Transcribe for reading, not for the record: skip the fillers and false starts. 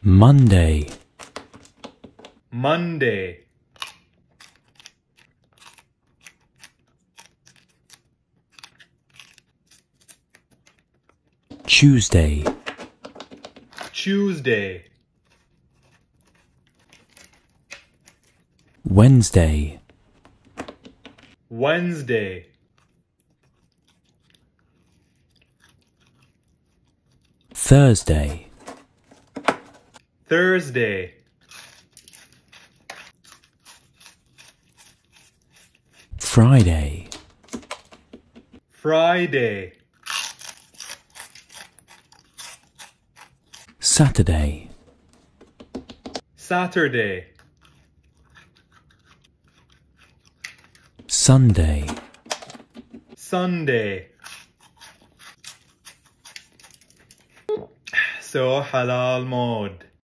Monday, Monday, Tuesday, Tuesday, Wednesday, Wednesday, Thursday, Thursday, Friday, Friday, Saturday, Saturday, Sunday, Sunday. So Halal Mode.